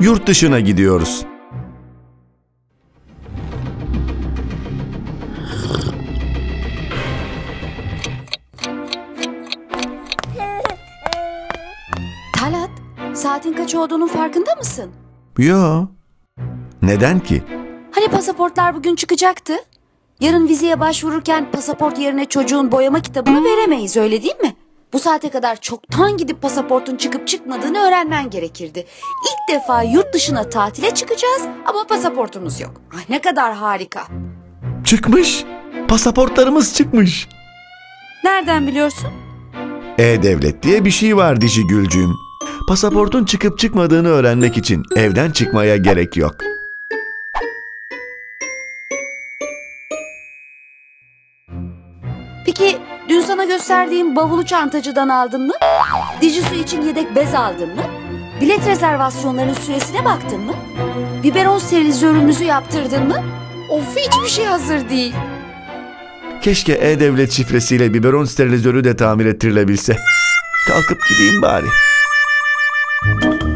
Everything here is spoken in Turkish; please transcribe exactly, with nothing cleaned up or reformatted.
Yurt dışına gidiyoruz. Talat, saatin kaç olduğunun farkında mısın? Yo. Neden ki? Hani pasaportlar bugün çıkacaktı? Yarın vizeye başvururken pasaport yerine çocuğun boyama kitabını veremeyiz, öyle değil mi? Bu saate kadar çoktan gidip pasaportun çıkıp çıkmadığını öğrenmen gerekirdi. İlk defa yurt dışına tatile çıkacağız ama pasaportumuz yok. Ay ne kadar harika. Çıkmış. Pasaportlarımız çıkmış. Nereden biliyorsun? E-Devlet diye bir şey var Dişi Gülcüğüm. Pasaportun çıkıp çıkmadığını öğrenmek için evden çıkmaya gerek yok. Peki dün sana gösterdiğim bavulu çantacıdan aldın mı? Dijisu için yedek bez aldın mı? Bilet rezervasyonlarının süresine baktın mı? Biberon sterilizörümüzü yaptırdın mı? Of, hiçbir şey hazır değil. Keşke E-Devlet şifresiyle biberon sterilizörü de tamir ettirilebilse. Kalkıp gideyim bari.